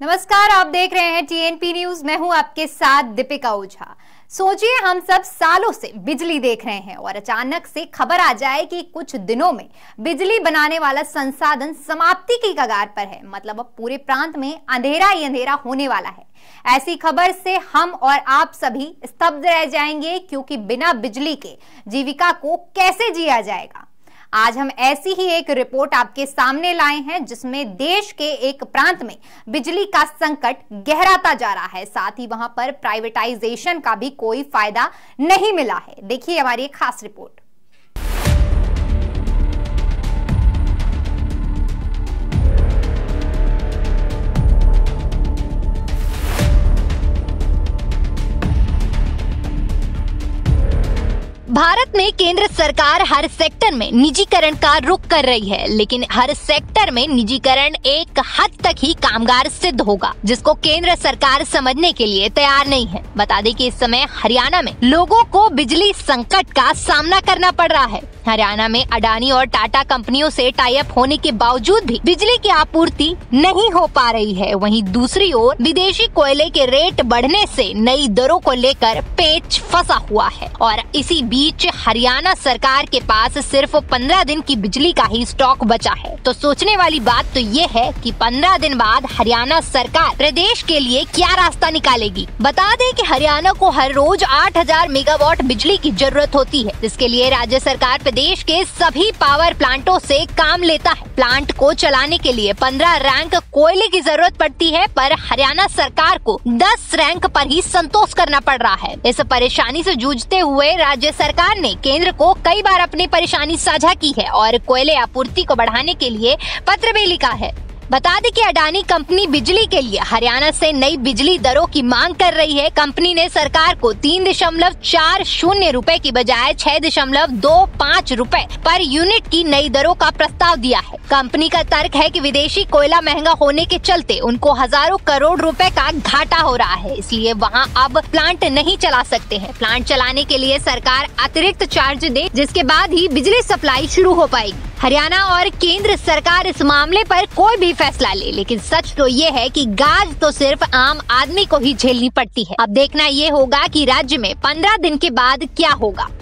नमस्कार, आप देख रहे हैं टीएनपी न्यूज। मैं हूं आपके साथ दीपिका ओझा। सोचिए, हम सब सालों से बिजली देख रहे हैं और अचानक से खबर आ जाए कि कुछ दिनों में बिजली बनाने वाला संसाधन समाप्ति की कगार पर है। मतलब अब पूरे प्रांत में अंधेरा ही अंधेरा होने वाला है। ऐसी खबर से हम और आप सभी स्तब्ध रह जाएंगे, क्योंकि बिना बिजली के जीविका को कैसे जिया जाएगा। आज हम ऐसी ही एक रिपोर्ट आपके सामने लाए हैं, जिसमें देश के एक प्रांत में बिजली का संकट गहराता जा रहा है। साथ ही वहां पर प्राइवेटाइजेशन का भी कोई फायदा नहीं मिला है। देखिए हमारी एक खास रिपोर्ट। भारत में केंद्र सरकार हर सेक्टर में निजीकरण का रुख कर रही है, लेकिन हर सेक्टर में निजीकरण एक हद तक ही कामगार सिद्ध होगा, जिसको केंद्र सरकार समझने के लिए तैयार नहीं है। बता दें कि इस समय हरियाणा में लोगों को बिजली संकट का सामना करना पड़ रहा है। हरियाणा में अडानी और टाटा कंपनियों से टाई अप होने के बावजूद भी बिजली की आपूर्ति नहीं हो पा रही है। वहीं दूसरी ओर विदेशी कोयले के रेट बढ़ने से नई दरों को लेकर पेच फंसा हुआ है और इसी बीच हरियाणा सरकार के पास सिर्फ 15 दिन की बिजली का ही स्टॉक बचा है। तो सोचने वाली बात तो ये है कि 15 दिन बाद हरियाणा सरकार प्रदेश के लिए क्या रास्ता निकालेगी। बता दें कि हरियाणा को हर रोज 8000 मेगावाट बिजली की जरूरत होती है, जिसके लिए राज्य सरकार प्रदेश के सभी पावर प्लांटों से काम लेता है। प्लांट को चलाने के लिए 15 रैंक कोयले की जरूरत पड़ती है, पर हरियाणा सरकार को 10 रैंक पर ही संतोष करना पड़ रहा है। इस परेशानी से जूझते हुए राज्य सरकार ने केंद्र को कई बार अपनी परेशानी साझा की है और कोयले आपूर्ति को बढ़ाने के लिए पत्र भी लिखा है। बता दें कि अडानी कंपनी बिजली के लिए हरियाणा से नई बिजली दरों की मांग कर रही है। कंपनी ने सरकार को 3.40 रुपए की बजाय 6.25 रुपए पर यूनिट की नई दरों का प्रस्ताव दिया है। कंपनी का तर्क है कि विदेशी कोयला महंगा होने के चलते उनको हजारों करोड़ रुपए का घाटा हो रहा है, इसलिए वहां अब प्लांट नहीं चला सकते हैं। प्लांट चलाने के लिए सरकार अतिरिक्त चार्ज दे, जिसके बाद ही बिजली सप्लाई शुरू हो पाएगी। हरियाणा और केंद्र सरकार इस मामले पर कोई भी फैसला ले, लेकिन सच तो ये है कि गाज तो सिर्फ आम आदमी को ही झेलनी पड़ती है। अब देखना ये होगा कि राज्य में 15 दिन के बाद क्या होगा।